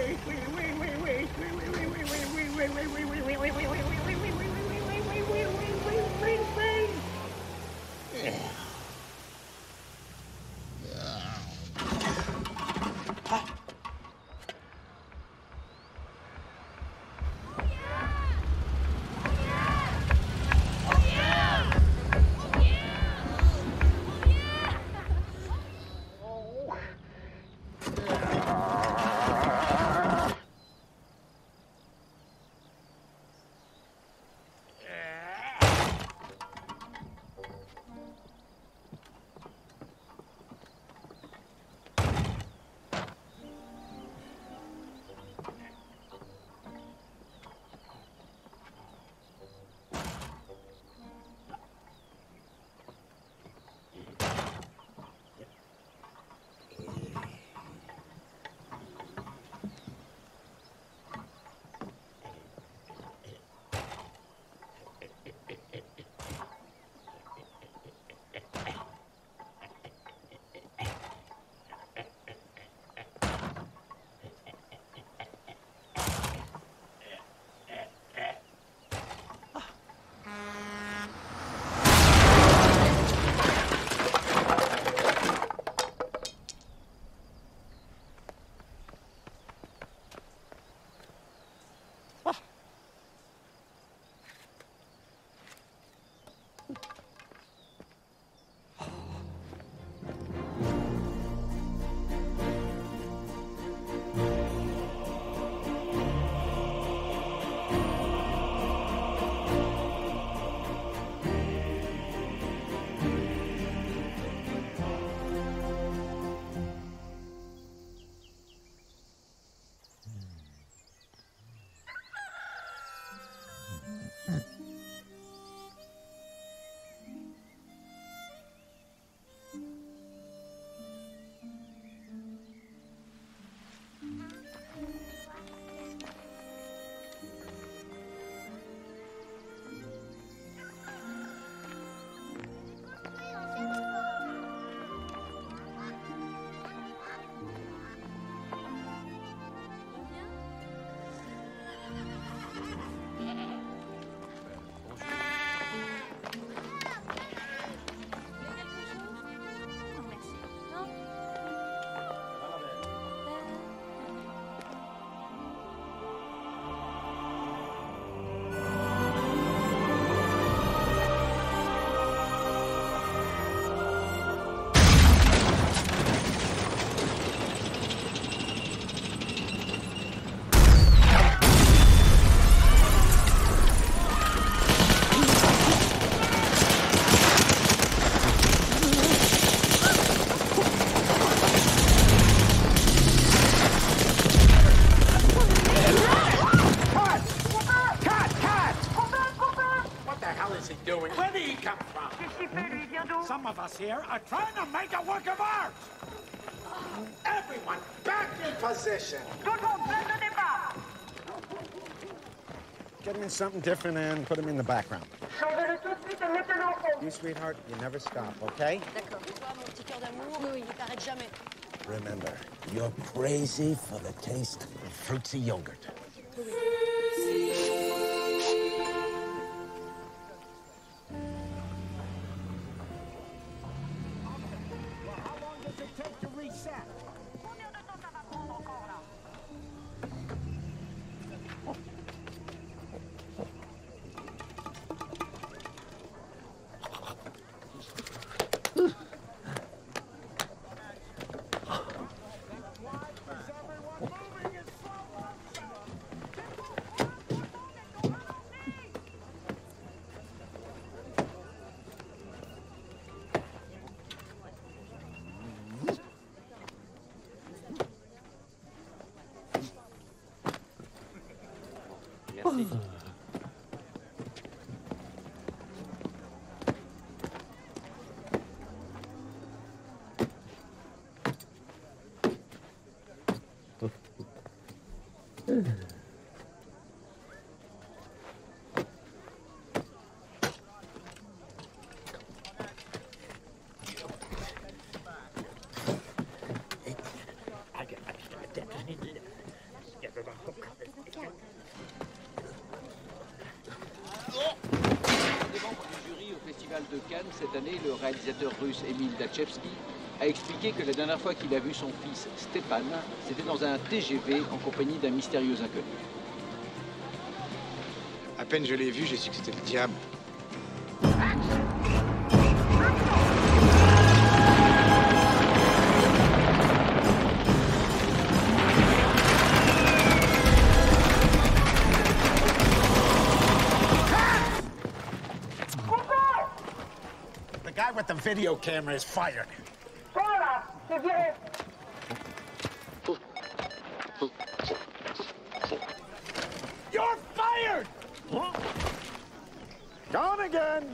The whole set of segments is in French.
Some of us here are trying to make a work of art! Everyone, back in position! Get him in something different and put him in the background. You, sweetheart, you never stop, okay? D'accord. Toi, mon petit cœur d'amour, il t'arrête jamais. Remember, you're crazy for the taste of fruitsy yogurt. cette année, le réalisateur russe Emile Dachevski a expliqué que la dernière fois qu'il a vu son fils Stepan, c'était dans un TGV en compagnie d'un mystérieux inconnu. À peine je l'ai vu, j'ai su que c'était le diable. The guy with the video camera is fired. Voilà, c'est viré. You're fired! Gone again.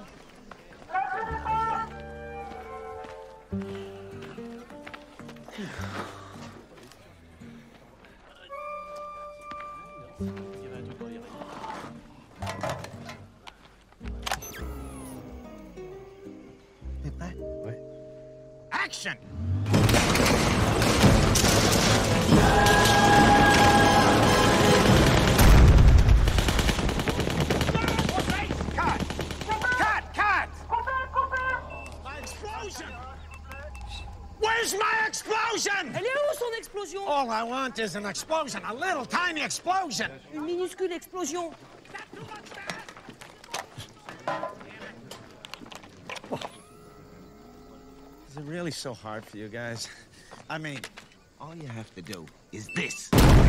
Action! Cut! My explosion! Where's my explosion? Elle est où son explosion? All I want is an explosion, a little tiny explosion. Une minuscule explosion. Is it really so hard for you guys? I mean, all you have to do is this.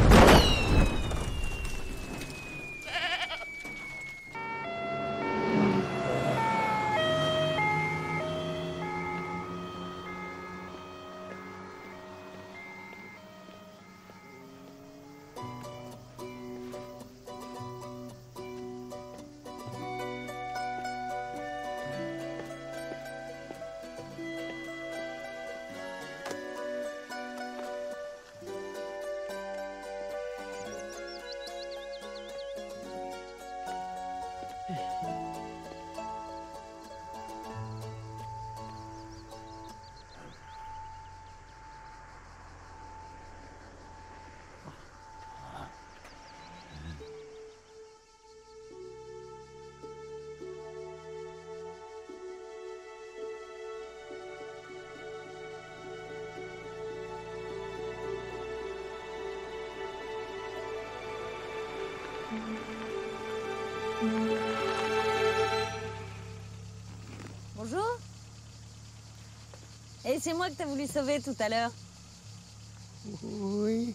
Bonjour. Et c'est moi que t'as voulu sauver tout à l'heure. Oui.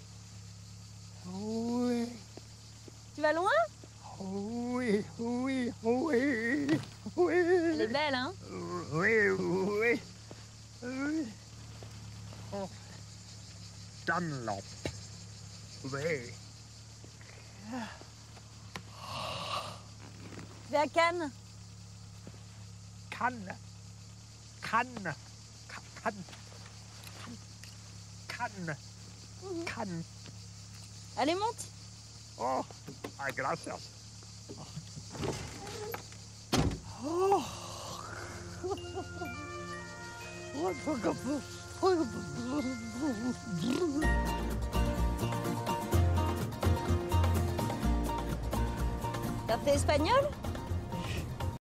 Oui. Tu vas loin? Oui, oui, oui. Oui. Elle est belle, hein? Oui, oui. Oui. Oh. Dunlop. Oui. Tu vas à Cannes? Cannes. Cannes. Cannes. Cannes. Cannes. Allez, monte. Oh, ay, gracias. Oh. T'as fait espagnol?